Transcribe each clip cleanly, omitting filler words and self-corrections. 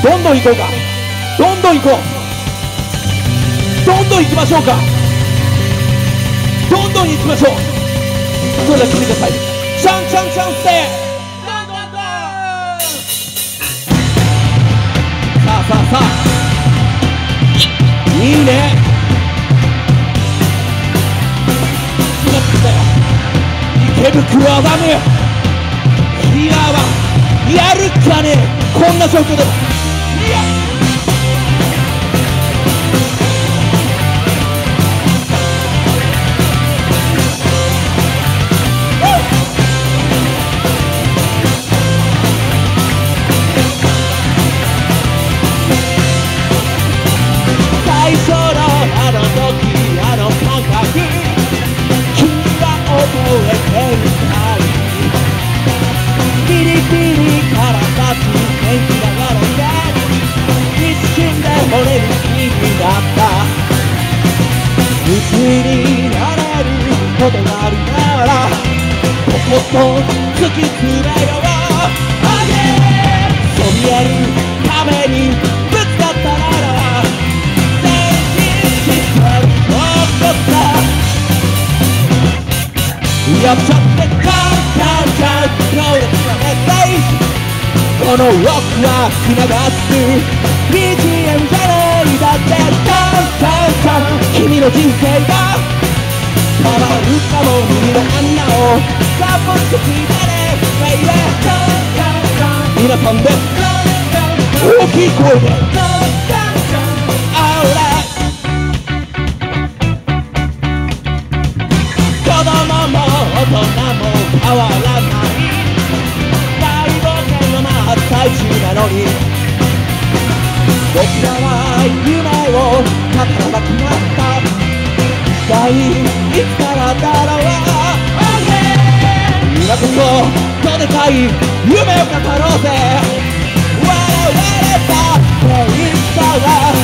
どんどん行こうか、どんどん行こう、どんどん行きましょうか、どんどん行きましょう。それでは聞いてください。チャンチャンチャンスでどんどんどん。さあさあさあ、いいね。今来たよ、池袋アダム。ヒラはやるかね、こんな状況でも。いや、最初のあの時、あの感覚、君は覚えてるかい。ピリピリから立つ電気が流れて、一瞬で俺に好きになった。夢中になれることがあるなら、とことん突き詰めよう。そびえる壁にぶつかったなら、全身しっかり残った。やっちゃってカンカンカン、強烈なメッセージ。このロックは流す BGM じゃないだって。カンカンカン、君の人生が変わるかも。耳の穴をサポって聞いてね、ベイベー。カンカンカン、皆さんで大きい声でカンカンカン、あれ子供も大人も変わらない大冒険の真っ最中なのに、僕らは夢を語らなくなった。一体いつからだろう。今こそどでかい夢を語ろうぜ。我々だっていつかは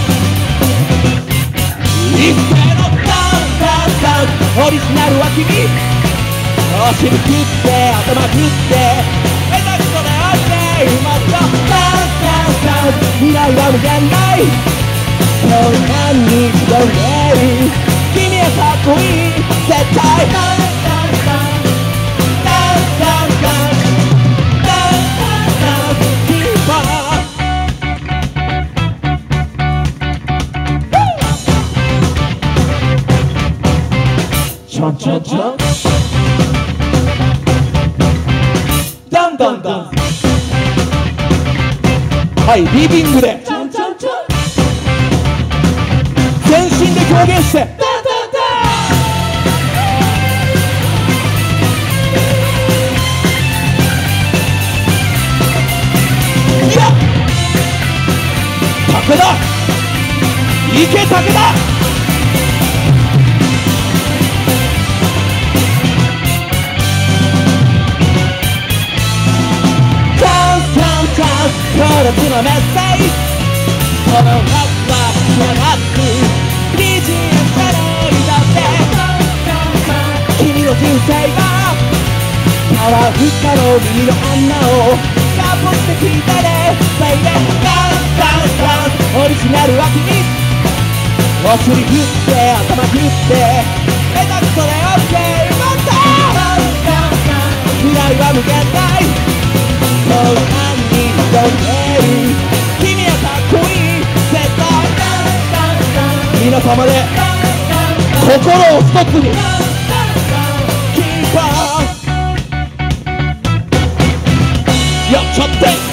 一斉のカンカンカン、オリジナルは君。腰に振って頭振って下手くそで OK。 もっとカンカンカン、未来は無限大。こんなに広げる君はかっこいい。絶対カンカンカンカンカンカンカンカンカン、キーパー。チョンチョンチョン、ダンダンダン。はい、リビングでチョンチョンチョン、全身で表現してダンダンダン。いや、武田、行け武田。強烈なメッセージ。このラップは流す BGM じゃないだって。君の人生が変わるかの耳の穴をサポって聞いてね、ベイベー。カンカンカン、オリジナルは君。お尻振って頭振って下手くそで OK。 もっと未来は無限大。こんなに広げる君はかっこいい。絶対皆様で心を一つに。キーパーやっちゃって。